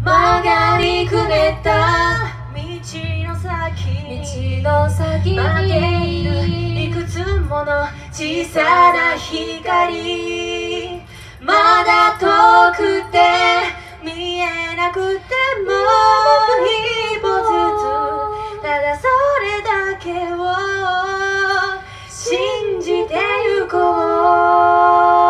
曲がりくねった道の先に曲げいるいくつもの小さな光、まだ遠くて見えなくても一歩ずつただそれだけを信じてゆこう。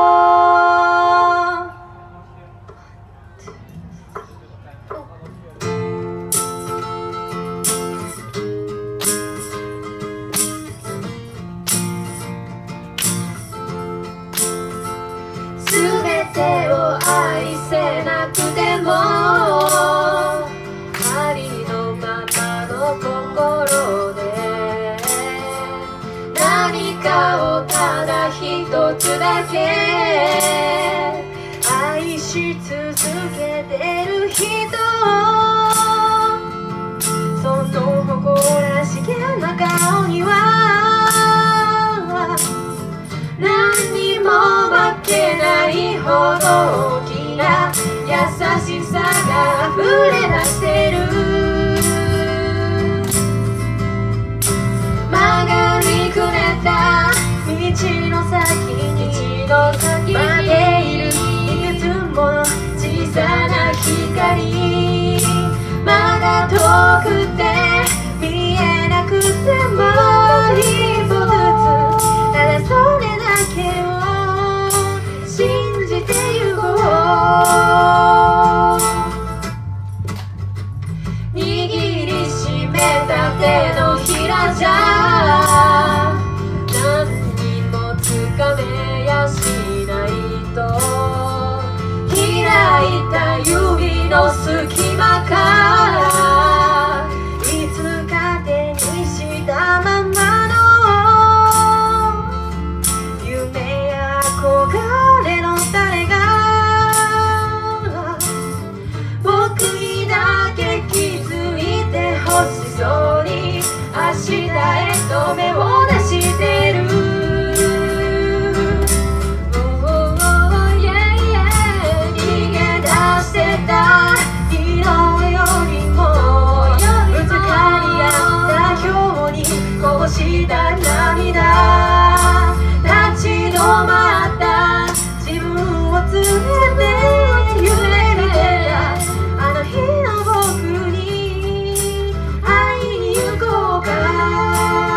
全てを愛せなくてもありのままの心で何かをただ一つだけ愛し続けてる人、その誇らしげな顔には何にも負けないほど大きな優しさが溢れ出してる。曲がりくねった道の先に曲げいるいくつもの小さな光、まだ遠くて見えなくても一歩ずつただそれだけを信じてゆこう。握りしめた手のひらじゃ何にもつかめやしないと、開いた指の隙間からいつか手にしたままの夢や憧れの誰が僕にだけ気づいてほしそうに明日へと目を出してる。逃げ出してた昨日よりもぶつかり合った今日にこぼした涙、立ち止まった自分を連れて夢見てたあの日の僕に会いに行こうか。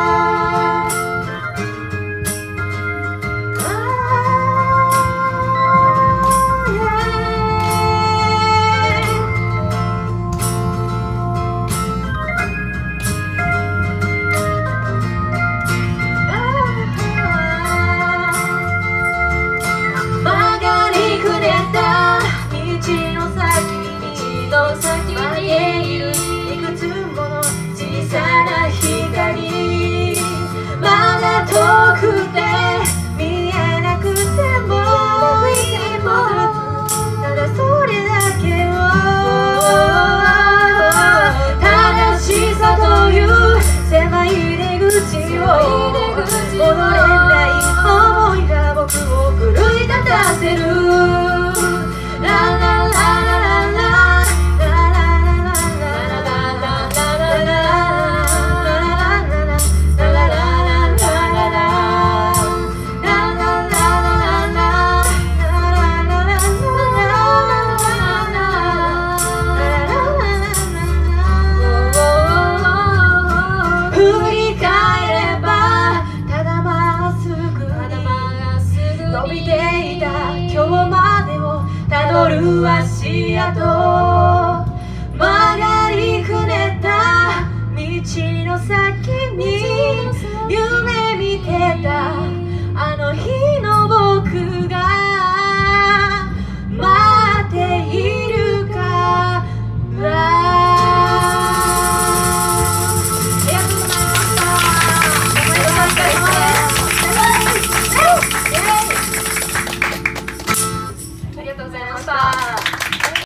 曲がりくねった道の先に曲げいるいくつもの小さな光、まだ遠くて見えなくても一歩ずつただそれだけを正しさという狭い出口を戻れない想いが僕を奮い立たせる。ララララララ振り返ればただまっすぐに伸びていた今日までをたどる足跡、曲がりくねった道の先